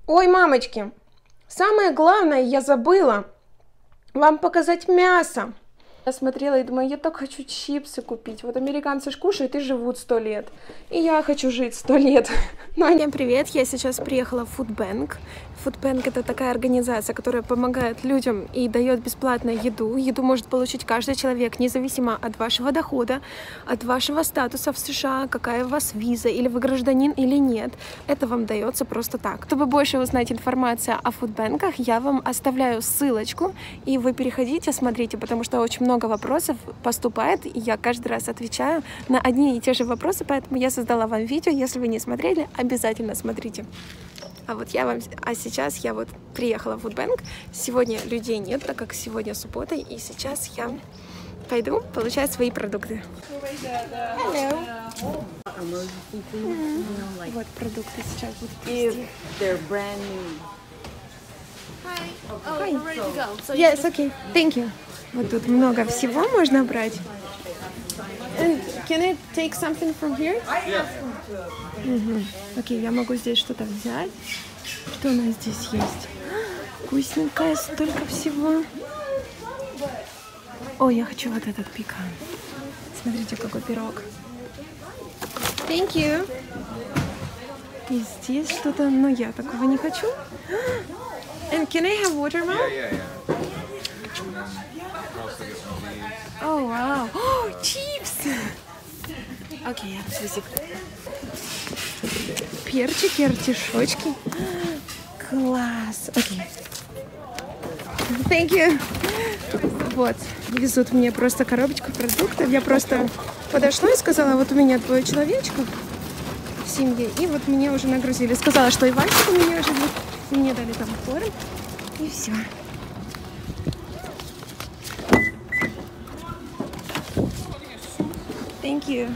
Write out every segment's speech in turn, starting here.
Ой, мамочки, самое главное, я забыла вам показать мясо. Я смотрела и думаю, я так хочу чипсы купить. Вот американцы ж кушают и живут 100 лет. И я хочу жить 100 лет. Всем привет, я сейчас приехала в Food Bank. Food Bank — это такая организация, которая помогает людям и дает бесплатную еду. Еду может получить каждый человек, независимо от вашего дохода, от вашего статуса в США, какая у вас виза, или вы гражданин, или нет. Это вам дается просто так. Чтобы больше узнать информацию о Food Bank'ах, я вам оставляю ссылочку, и вы переходите, смотрите, потому что очень много вопросов поступает, и я каждый раз отвечаю на одни и те же вопросы, поэтому я создала вам видео. Если вы не смотрели, обязательно смотрите. А сейчас я вот приехала в Food Bank. Сегодня людей нет, так как сегодня суббота, и сейчас я пойду получать свои продукты. Hello. Вот продукты сейчас будут привезти. Yes, okay. Thank you. Вот тут много всего можно брать. And can I take something from here? Окей, я могу здесь что-то взять. Что у нас здесь есть? Вкусненькое, столько всего. О, я хочу вот этот пекан. Смотрите, какой пирог. Thank you. И здесь что-то, но я такого не хочу. And can I have watermelon? Yeah. Oh, wow. Oh, chips! Окей, спасибо. Перчики, артишочки. Класс. Окей. Thank you. Вот, везут мне просто коробочку продуктов. Я просто подошла и сказала, вот у меня 2 человечков в семье, и вот мне уже нагрузили. Сказала, что и Вальчик у меня живет. Мне дали там корм, и все. Thank you.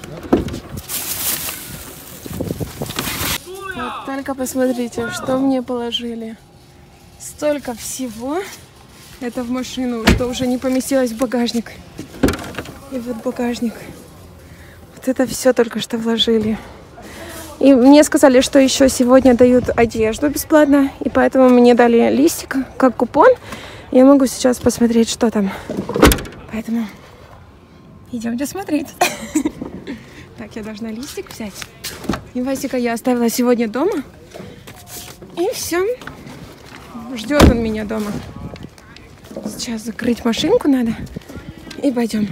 Вот только посмотрите, что мне положили. Столько всего. Это в машину, что уже не поместилось в багажник. И вот багажник. Вот это все только что вложили. И мне сказали, что еще сегодня дают одежду бесплатно. И поэтому мне дали листик, как купон. Я могу сейчас посмотреть, что там. Поэтому идемте смотреть. Так, я должна листик взять. И Васика я оставила сегодня дома. И все. Ждет он меня дома. Сейчас закрыть машинку надо. И пойдем.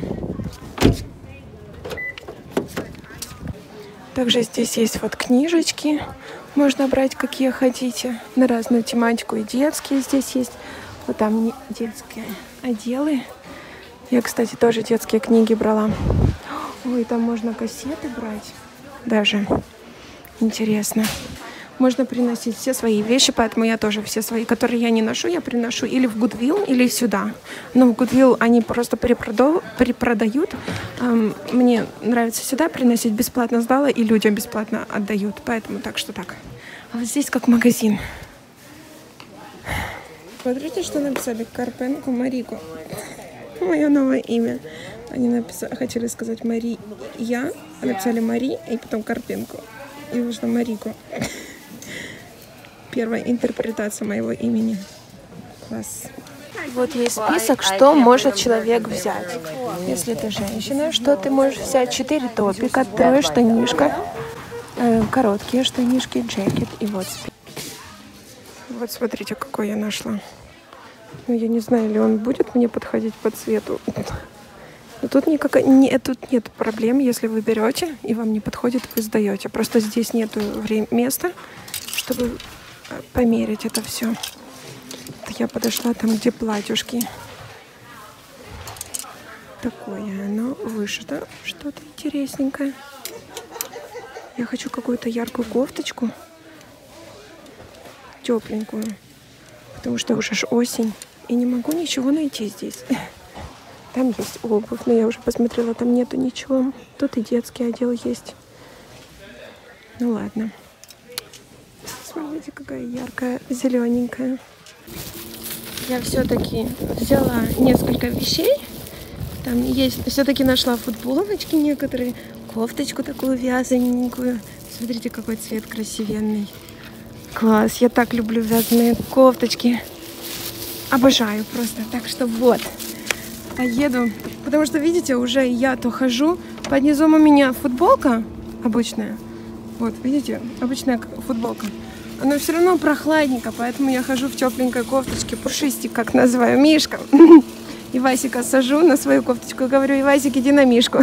Также здесь есть вот книжечки. Можно брать, какие хотите. На разную тематику. И детские здесь есть. Вот там детские отделы. Я, кстати, тоже детские книги брала. Ой, там можно кассеты брать. Даже. Интересно. Можно приносить все свои вещи, поэтому я тоже все свои, которые я не ношу, я приношу или в Goodwill, или сюда. Но в Goodwill они просто перепродают. Мне нравится сюда приносить, бесплатно сдала, и людям бесплатно отдают. Поэтому так что так. А вот здесь как магазин. Смотрите, что написали. Карпенко Марико. Мое новое имя. Они хотели сказать Мария, а написали Мари, и потом Карпенко. И вышло Марико. Первая интерпретация моего имени. Класс. Вот есть список, что может человек взять. Если ты женщина, что ты можешь взять? 4 топика, 3 штанишка, короткие штанишки, джекет и вот. Вот смотрите, какой я нашла. Ну, я не знаю, ли он будет мне подходить по цвету. Но тут нет проблем, если вы берете и вам не подходит, вы сдаете. Просто здесь нету места, чтобы померить это все. Я подошла там, где платьюшки. Такое оно вышито, что-то интересненькое. Я хочу какую-то яркую кофточку, тепленькую, потому что уже ж осень, и не могу ничего найти здесь. Там есть обувь, но я уже посмотрела, там нету ничего. Тут и детский отдел есть. Ну ладно. Смотрите, какая яркая, зелененькая. Я все-таки взяла несколько вещей. Там есть, все-таки нашла футболочки некоторые, кофточку такую вязаненькую. Смотрите, какой цвет красивенный. Класс, я так люблю вязаные кофточки. Обожаю просто. Так что вот, поеду. Потому что, видите, уже я то хожу. Под низом у меня футболка обычная. Вот, видите, обычная футболка. Но все равно прохладненько, поэтому я хожу в тепленькой кофточке. Пушистик, как называю, Мишка. И Васика сажу на свою кофточку и говорю: Ивасик, иди на Мишку.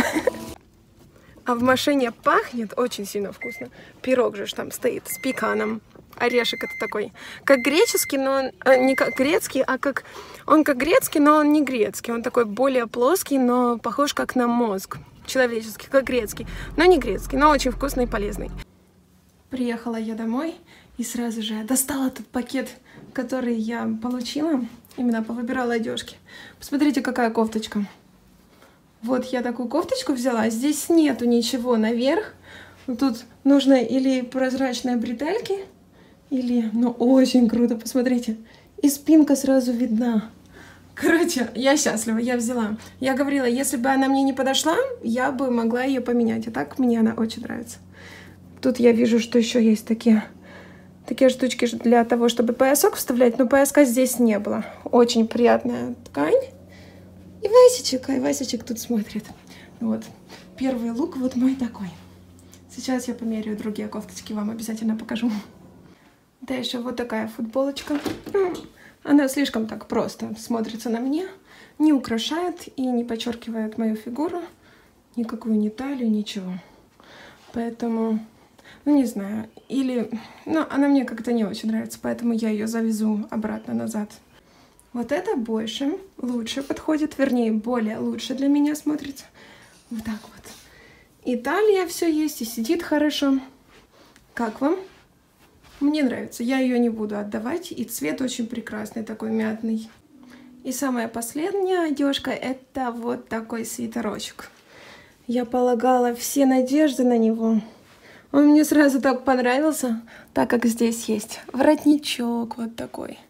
А в машине пахнет очень сильно вкусно. Пирог же там стоит с пеканом. Орешек это такой, как греческий, но он не как грецкий, а как... Он как грецкий, но он не грецкий. Он такой более плоский, но похож как на мозг. Человеческий, как грецкий. Но не грецкий, но очень вкусный и полезный. Приехала я домой и сразу же достала тот пакет, который я получила. Именно повыбирала одежки. Посмотрите, какая кофточка. Вот я такую кофточку взяла. Здесь нету ничего наверх. Тут нужно или прозрачные бретельки, или... Ну, очень круто, посмотрите. И спинка сразу видна. Короче, я счастлива, я взяла. Я говорила, если бы она мне не подошла, я бы могла ее поменять. А так мне она очень нравится. Тут я вижу, что еще есть такие штучки для того, чтобы поясок вставлять, но пояска здесь не было. Очень приятная ткань. И Васечек тут смотрит. Вот. Первый лук вот мой такой. Сейчас я померяю другие кофточки, вам обязательно покажу. Да, еще вот такая футболочка. Она слишком так просто смотрится на мне. Не украшает и не подчеркивает мою фигуру. Никакую ни талию, ничего. Поэтому, ну не знаю. Или, ну она мне как-то не очень нравится, поэтому я ее завезу обратно назад. Вот это больше, лучше подходит, вернее, более лучше для меня смотрится. Вот так вот. И талия все есть, и сидит хорошо. Как вам? Мне нравится. Я ее не буду отдавать. И цвет очень прекрасный, такой мятный. И самая последняя одежка — это вот такой свитерочек. Я полагала все надежды на него. Он мне сразу так понравился, так как здесь есть воротничок вот такой.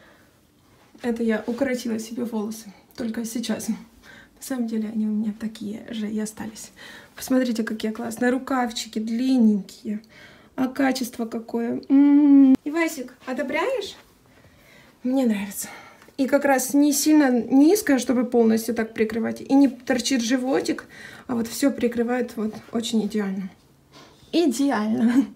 Это я укоротила себе волосы только сейчас. На самом деле они у меня такие же и остались. Посмотрите, какие классные рукавчики, длинненькие. А качество какое. Ивасик, одобряешь? Мне нравится. И как раз не сильно низкое, чтобы полностью так прикрывать. И не торчит животик, а вот все прикрывает вот очень идеально. Идеально.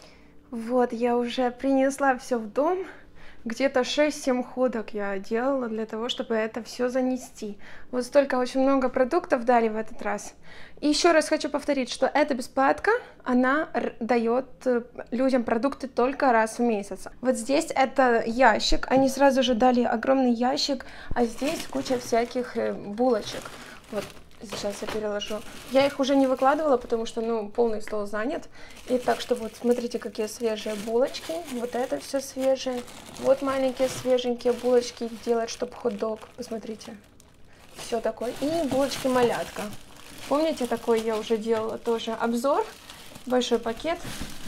Вот, я уже принесла все в дом. Где-то 6-7 ходок я делала для того, чтобы это все занести. Вот столько очень много продуктов дали в этот раз. И еще раз хочу повторить, что эта бесплатка, она дает людям продукты только раз в месяц. Вот здесь это ящик, они сразу же дали огромный ящик, а здесь куча всяких булочек. Вот. Сейчас я переложу. Я их уже не выкладывала, потому что, ну, полный стол занят. И так что вот, смотрите, какие свежие булочки. Вот это все свежее. Вот маленькие свеженькие булочки делать, чтобы хот-дог. Посмотрите. Все такое. И булочки малятка. Помните, такой я уже делала тоже обзор. Большой пакет.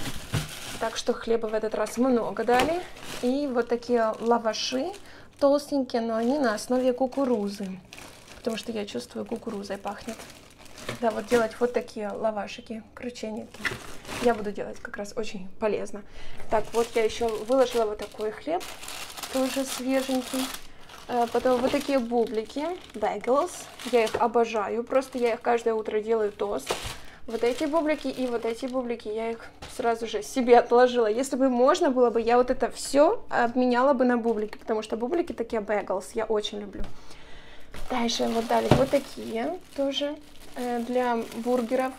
Так что хлеба в этот раз много дали. И вот такие лаваши толстенькие, но они на основе кукурузы. Потому что я чувствую, кукурузой пахнет. Да, вот делать вот такие лавашики, крученики. Я буду делать, как раз очень полезно. Так, вот я еще выложила вот такой хлеб, тоже свеженький. Потом вот такие бублики, bagels. Я их обожаю, просто я их каждое утро делаю тост. Вот эти бублики и вот эти бублики, я их сразу же себе отложила. Если бы можно было бы, я вот это все обменяла бы на бублики, потому что бублики такие bagels я очень люблю. Дальше вот дали вот такие тоже для бургеров.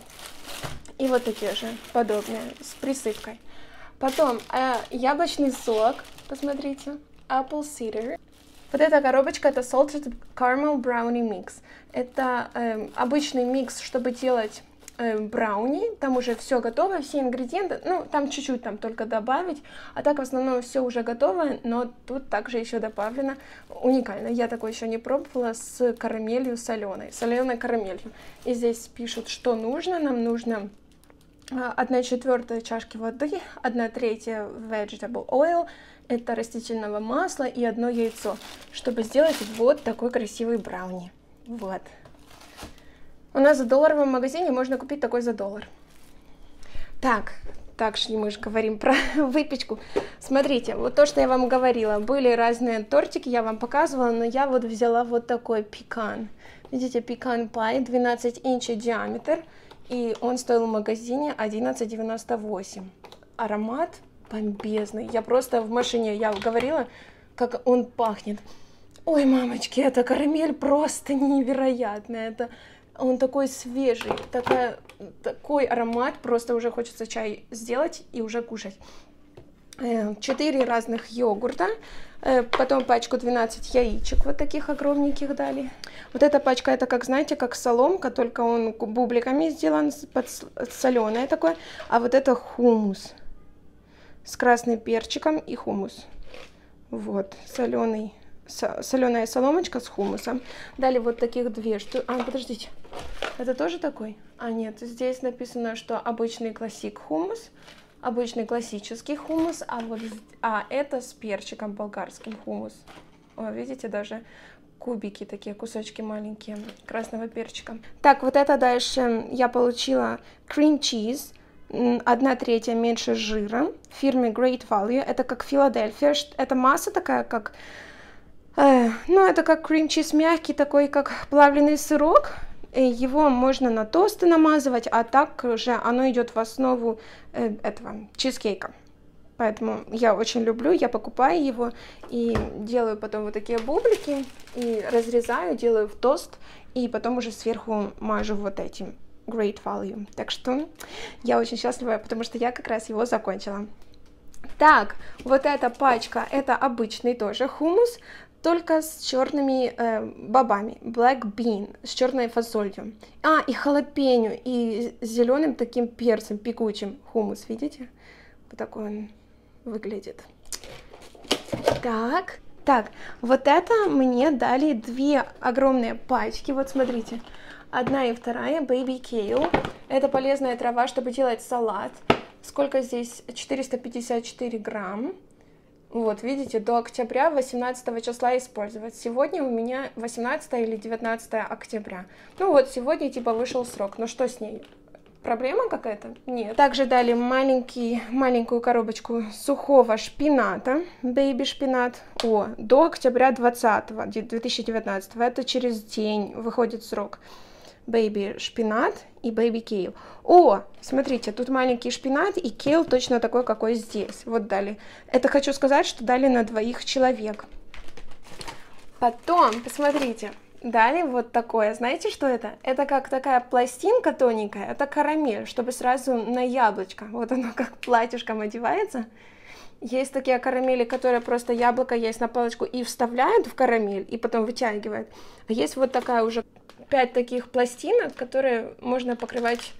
И вот такие же подобные с присыпкой. Потом яблочный сок, посмотрите, apple cider. Вот эта коробочка, это salted caramel brownie mix. Это обычный микс, чтобы делать брауни. Там уже все готово, все ингредиенты. Ну, там чуть-чуть там только добавить. А так в основном все уже готово, но тут также еще добавлено уникально. Я такое еще не пробовала с карамелью соленой карамелью. И здесь пишут, что нужно. Нам нужно 1/4 чашки воды, 1/3 vegetable oil, это растительного масла и 1 яйцо, чтобы сделать вот такой красивый брауни. Вот. У нас в долларовом магазине можно купить такой за $1. Так, так шли, мы же говорим про выпечку. Смотрите, вот то, что я вам говорила, были разные тортики, я вам показывала, но я вот взяла вот такой пекан. Видите, пекан пай, 12 инчей диаметр, и он стоил в магазине 11,98. Аромат бомбезный. Я просто в машине, я говорила, как он пахнет. Ой, мамочки, эта карамель просто невероятная. Он такой свежий, такой аромат, просто уже хочется чай сделать и уже кушать. 4 разных йогурта, потом пачку 12 яичек, вот таких огромненьких дали. Вот эта пачка, это как, знаете, как соломка, только он бубликами сделан, соленое такое, а вот это хумус с красным перчиком и хумус. Вот, соленая соломочка с хумусом. Дали вот таких 2 штуки. А, подождите, это тоже такой? А, нет, здесь написано, что обычный классик хумус, обычный классический хумус, а это с перчиком болгарским хумус. О, видите, даже кубики, такие кусочки маленькие красного перчика. Так, вот это дальше я получила cream cheese, 1/3 меньше жира, в фирме Great Value. Это как Филадельфия, это масса такая, как, ну, это как cream cheese мягкий, такой, как плавленый сырок. Его можно на тосты намазывать, а так же оно идет в основу этого чизкейка. Поэтому я очень люблю, я покупаю его и делаю потом вот такие бублики, и разрезаю, делаю в тост, и потом уже сверху мажу вот этим Great Value. Так что я очень счастлива, потому что я как раз его закончила. Так, вот эта пачка, это обычный тоже хумус, только с черными бобами, black bean, с черной фасолью. А, и халапеньо, и с зеленым таким перцем, пекучим хумус, видите? Вот такой он выглядит. Так, вот это мне дали 2 огромные пачки, вот смотрите. 1 и 2, baby kale. Это полезная трава, чтобы делать салат. Сколько здесь? 454 грамм. Вот, видите, до октября 18 числа использовать. Сегодня у меня 18 или 19 октября. Ну вот, сегодня типа вышел срок. Но что с ней? Проблема какая-то? Нет. Также дали маленькую коробочку сухого шпината, бэйби шпинат. До октября 2019. Это через день выходит срок. Бэйби шпинат и бэйби кейл. Смотрите, тут маленький шпинат и кейл точно такой, какой здесь. Вот дали. Это хочу сказать, что дали на 2 человек. Потом, посмотрите, дали вот такое. Знаете, что это? Это как такая пластинка тоненькая. Это карамель, чтобы сразу на яблочко. Вот оно как платьишком одевается. Есть такие карамели, которые просто яблоко есть на палочку и вставляют в карамель, и потом вытягивают. А есть вот такая уже 5 таких пластинок, которые можно покрывать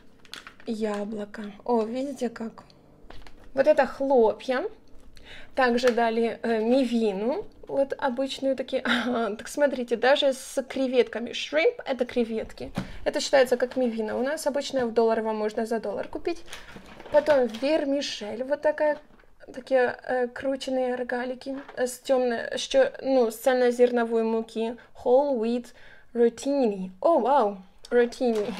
яблоко. Видите как? Вот это хлопья. Также дали мивину, вот обычную такие. Так смотрите, даже с креветками. Shrimp — это креветки. Это считается как мивина. У нас обычная в долларовом можно за $1 купить. Потом вермишель, вот такие крученные рогалики с с цельнозерновой муки. Whole wheat rotini. Вау, rotini.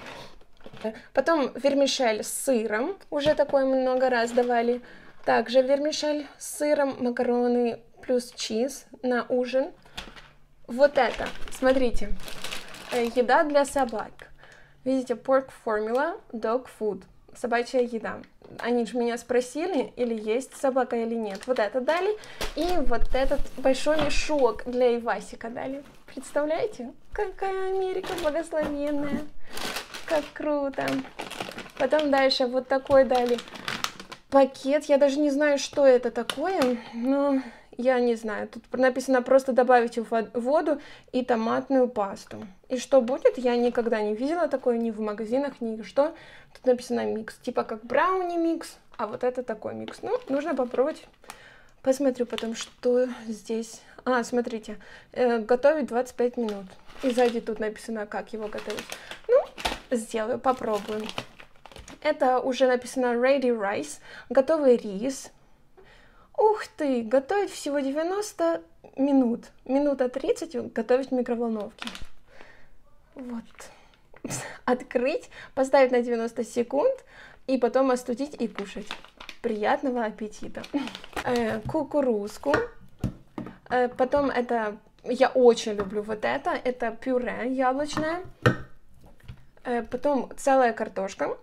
Потом вермишель с сыром, уже такой много раз давали. Также вермишель с сыром, макароны плюс чиз на ужин. Вот это, смотрите, еда для собак. Видите, pork formula, dog food, собачья еда. Они же меня спросили, или есть собака или нет. Вот это дали. И вот этот большой мешок для Ивасика дали. Представляете? Какая Америка благословенная. Как круто. Потом дальше вот такой дали пакет. Я даже не знаю, что это такое, но я не знаю. Тут написано просто добавить воду и томатную пасту. И что будет, я никогда не видела такое ни в магазинах, ни что. Тут написано микс, типа как брауни микс, а вот это такой микс. Ну, нужно попробовать. Посмотрю потом, что здесь. Смотрите, готовить 25 минут. И сзади тут написано, как его готовить. Ну, сделаю, попробую. Это уже написано ready rice, готовый рис. Ух ты, готовить всего 90 минут. Минута 30 готовить в микроволновке. Вот. Открыть, поставить на 90 секунд, и потом остудить и кушать. Приятного аппетита. Кукурузку. Потом это, я очень люблю вот это пюре яблочное. Потом целая картошка.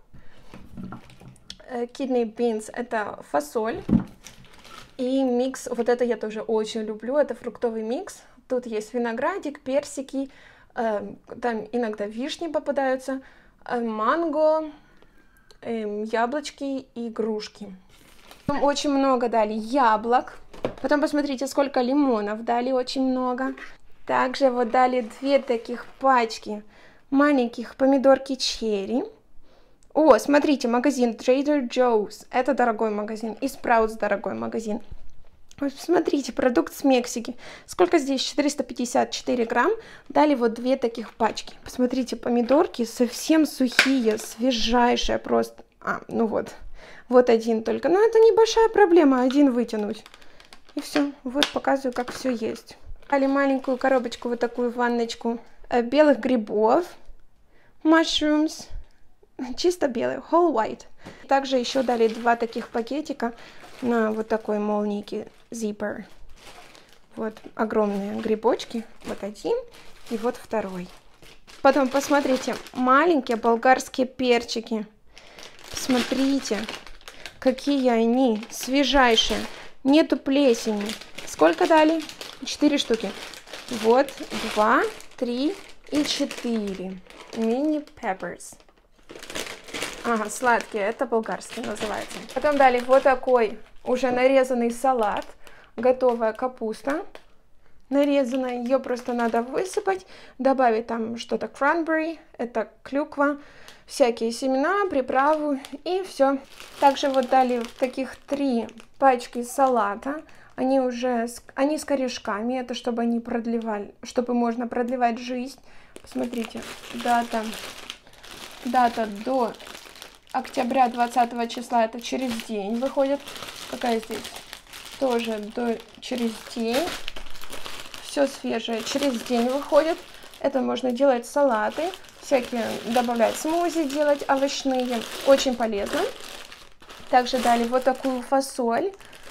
Kidney beans это фасоль. И микс, вот это я тоже очень люблю, это фруктовый микс. Тут есть виноградик, персики, там иногда вишни попадаются, манго, яблочки и грушки. Очень много дали яблок. Потом посмотрите, сколько лимонов дали, очень много. Также вот дали 2 таких пачки маленьких помидорки черри. О, смотрите, магазин Trader Joe's. Это дорогой магазин. И Sprouts дорогой магазин. Вот смотрите, продукт с Мексики. Сколько здесь? 454 грамм. Дали вот 2 таких пачки. Посмотрите, помидорки совсем сухие, свежайшие просто. Ну вот. Вот один только. Но это небольшая проблема, один вытянуть. И все. Вот показываю, как все есть. Дали маленькую коробочку, вот такую ванночку белых грибов. Mushrooms. Чисто белый, whole white. Также еще дали 2 таких пакетика на вот такой молнийке zipper. Вот огромные грибочки. Вот один и вот второй. Потом посмотрите, маленькие болгарские перчики. Посмотрите, какие они свежайшие. Нету плесени. Сколько дали? 4 штуки. Вот 2, 3 и 4. Mini peppers. Ага, сладкие, это болгарский называется. Потом дали вот такой уже нарезанный салат, готовая капуста нарезанная, ее просто надо высыпать, добавить там что-то cranberry, это клюква, всякие семена, приправу и все. Также вот дали таких 3 пачки салата, они с корешками, это чтобы они продлевали, чтобы можно продлевать жизнь. Посмотрите, дата до октября 20 числа, это через день выходит. Какая здесь? Тоже через день. Все свежее, через день выходит. Это можно делать салаты, всякие добавлять смузи, делать овощные. Очень полезно. Также дали вот такую фасоль.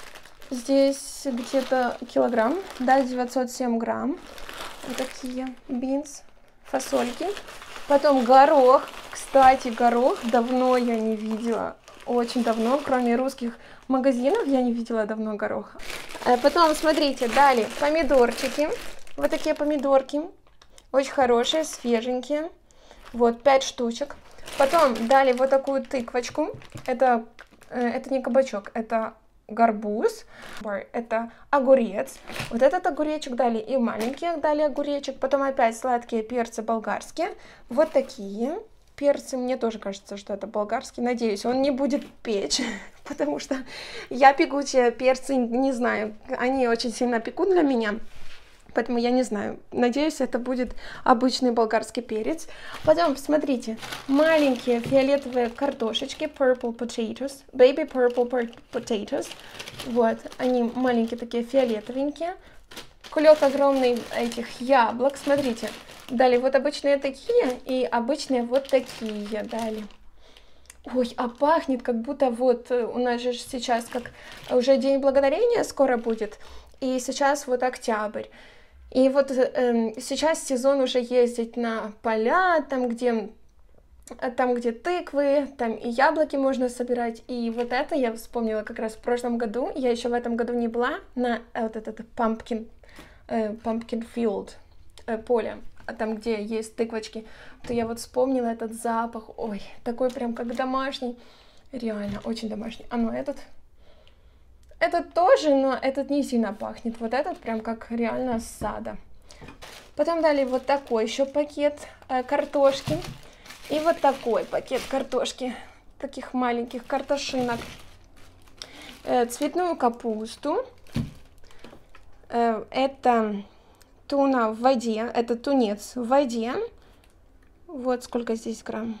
Здесь где-то килограмм, да, 907 грамм. Вот такие beans, фасольки. Потом горох. Кстати, горох давно я не видела. Очень давно, кроме русских магазинов, я не видела давно гороха. Потом, смотрите, дали помидорчики. Вот такие помидорки. Очень хорошие, свеженькие. Вот, 5 штучек. Потом дали вот такую тыквочку. Это не кабачок, это гарбуз. Это огурец. Вот этот огуречек дали и маленький дали огуречек. Потом опять сладкие перцы болгарские. Вот такие. Перцы, мне тоже кажется, что это болгарский. Надеюсь, он не будет печь, потому что я пекучие перцы не знаю. Они очень сильно пекут для меня, поэтому я не знаю. Надеюсь, это будет обычный болгарский перец. Потом, смотрите, маленькие фиолетовые картошечки, purple potatoes, baby purple potatoes. Вот, они маленькие такие фиолетовенькие. Кулек огромный этих яблок, смотрите. Дали вот обычные такие и обычные вот такие дали. Ой, а пахнет как будто вот у нас же сейчас как уже День Благодарения скоро будет. И сейчас вот октябрь. И вот сейчас сезон уже ездить на поля, там где тыквы, там и яблоки можно собирать. И вот это я вспомнила как раз в прошлом году. Я еще в этом году не была на вот этот pumpkin field, поле. Там, где есть тыквочки, то я вот вспомнила этот запах. Ой, такой прям как домашний. Реально, очень домашний. А ну этот тоже, но этот не сильно пахнет. Вот этот прям как реально с сада. Потом дали вот такой еще пакет картошки. И вот такой пакет картошки. Таких маленьких картошинок. Цветную капусту. Это туна в воде, это тунец в воде. Вот сколько здесь грамм.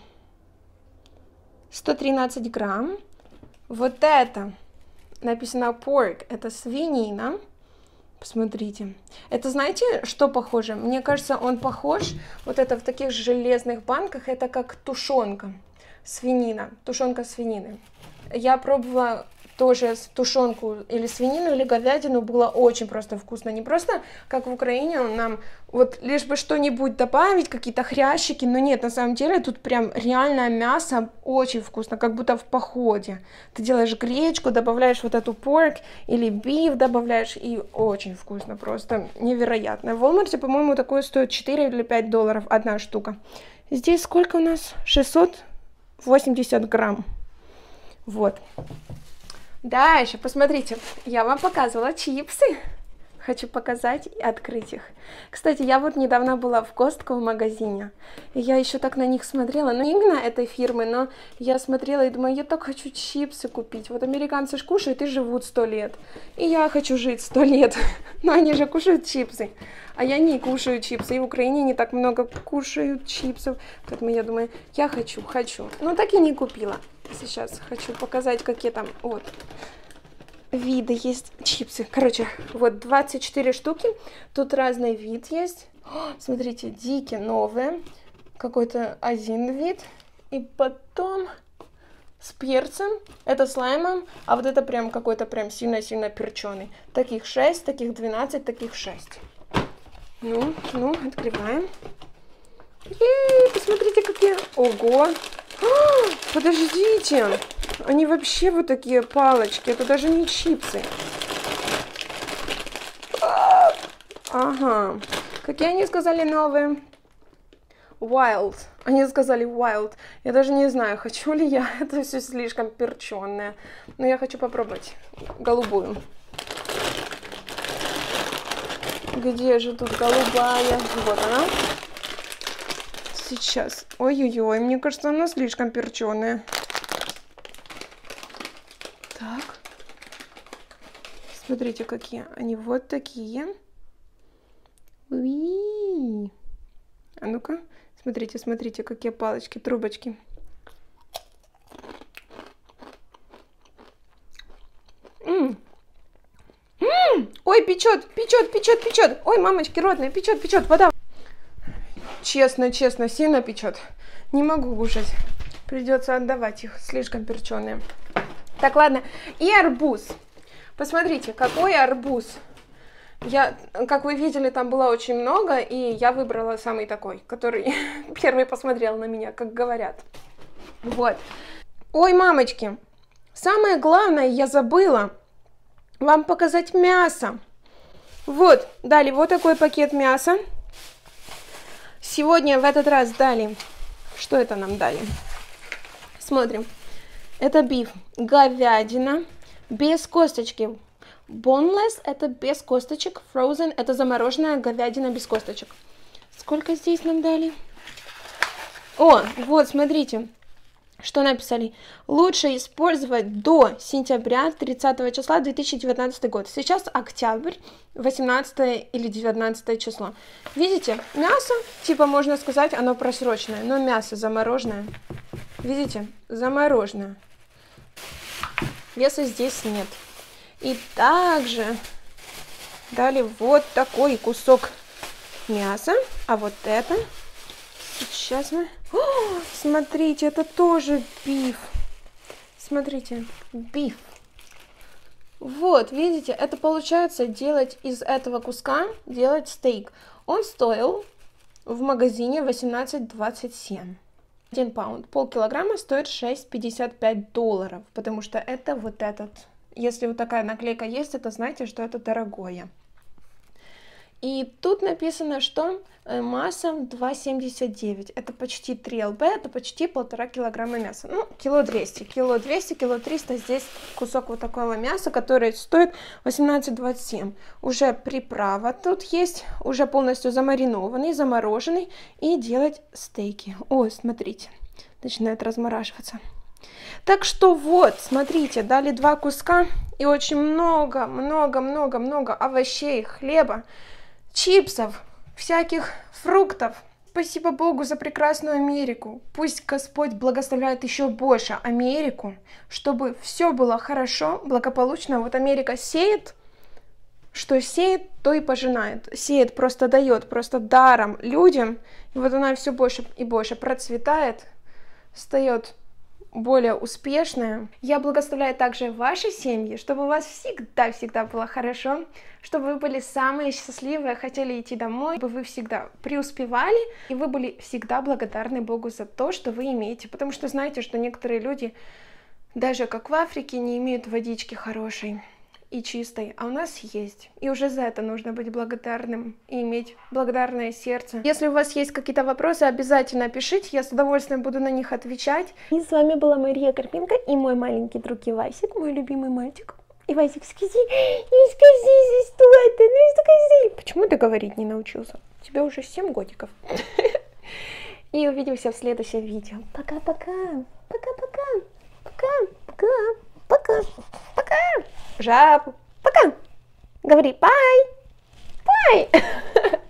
113 грамм. Вот это написано pork, это свинина. Посмотрите. Это знаете, что похоже? Мне кажется, он похож, вот это в таких железных банках, это как тушенка. свинина, тушенка свинины. Я пробовала тоже тушенку или свинину, или говядину, было очень просто вкусно. Не просто, как в Украине, нам вот лишь бы что-нибудь добавить, какие-то хрящики, но нет, на самом деле тут прям реальное мясо, очень вкусно, как будто в походе. Ты делаешь гречку, добавляешь вот эту порк или биф добавляешь, и очень вкусно, просто невероятно. В Walmart, по-моему, такое стоит 4 или 5 долларов одна штука. Здесь сколько у нас? 680 грамм. Вот. Дальше, посмотрите, я вам показывала чипсы. Хочу показать и открыть их. Кстати, я вот недавно была в Costco в магазине, и я еще так на них смотрела, ну не именно этой фирмы, но я смотрела и думаю, я так хочу чипсы купить. Вот американцы ж кушают и живут 100 лет, и я хочу жить 100 лет, но они же кушают чипсы, а я не кушаю чипсы, и в Украине не так много кушают чипсов, поэтому я думаю, я хочу, но так и не купила. Сейчас хочу показать, какие там, вот, виды есть чипсы. Короче, вот 24 штуки. Тут разный вид есть. О, смотрите, дикие, новые. Какой-то один вид. И потом с перцем. Это с лаймом. А вот это прям какой-то прям сильно-сильно перченый. Таких 6, таких 12, таких 6. Ну, открываем. И посмотрите, какие... Ого! А, подождите! Они вообще вот такие палочки. Это даже не чипсы. Ага. Какие они сказали новые? Wild. Они сказали wild. Я даже не знаю, хочу ли я. Это все слишком перченое. Но я хочу попробовать голубую. Где же тут голубая? Вот она. Сейчас. Ой-ой-ой, мне кажется, она слишком перченая. Так. Смотрите, какие. Они вот такие. Уи. А ну-ка. Смотрите, какие палочки, трубочки. Ой, печет. Ой, мамочки родные, печет, вода. Честно, сильно печет. Не могу кушать. Придется отдавать их, слишком перченые. Так, ладно. И арбуз. Посмотрите, какой арбуз. Как вы видели, там было очень много, и я выбрала самый такой, который первый посмотрел на меня, как говорят. Вот. Ой, мамочки, самое главное, я забыла вам показать мясо. Вот, дали вот такой пакет мяса. Сегодня в этот раз дали... Что это нам дали? Смотрим. Это биф. Говядина. Без косточки. Boneless – это без косточек. Frozen – это замороженная говядина без косточек. Сколько здесь нам дали? О, вот, смотрите. Что написали? Лучше использовать до сентября 30 числа 2019 год. Сейчас октябрь, 18 или 19 число. Видите, мясо, типа можно сказать, оно просроченное, но мясо замороженное. Видите, замороженное. Веса здесь нет. И также дали вот такой кусок мяса, а вот это... Сейчас мы... О, смотрите, это тоже биф. Смотрите, биф. Вот, видите, это получается делать из этого куска, делать стейк. Он стоил в магазине 18,27. 1 паунд, полкилограмма стоит 6,55 долларов, потому что это вот этот. Если вот такая наклейка есть, это знаете, что это дорогое. И тут написано, что масса 2,79. Это почти 3 лб, это почти 1,5 килограмма мяса. Ну, кило 200, кило 300. Здесь кусок вот такого мяса, который стоит 18,27. Уже приправа тут есть, уже полностью замаринованный, замороженный. И делать стейки. Ой, смотрите, начинает размораживаться. Так что вот, смотрите, дали 2 куска и очень много овощей, хлеба, чипсов, всяких фруктов. Спасибо Богу за прекрасную Америку. Пусть Господь благословляет еще больше Америку, чтобы все было хорошо, благополучно. Вот Америка сеет, что сеет, то и пожинает. Сеет, просто дает, просто даром людям. И вот она все больше и больше процветает, встает более успешная. Я благословляю также ваши семьи, чтобы у вас всегда было хорошо, чтобы вы были самые счастливые, хотели идти домой, чтобы вы всегда преуспевали, и вы были всегда благодарны Богу за то, что вы имеете. Потому что знаете, что некоторые люди, даже как в Африке, не имеют водички хорошей и чистой, а у нас есть. И уже за это нужно быть благодарным и иметь благодарное сердце. Если у вас есть какие-то вопросы, обязательно пишите, я с удовольствием буду на них отвечать. И с вами была Мария Карпенко и мой маленький друг Ивасик, мой любимый мальчик. Ивасик, скажи, ну скажи, что это, ну скажи. Почему ты говорить не научился? Тебе уже 7 годиков. И увидимся в следующем видео. Пока-пока. Пока-пока. Пока-пока. Пока. Пока. Жаб. Пока. Говори бай. Бай.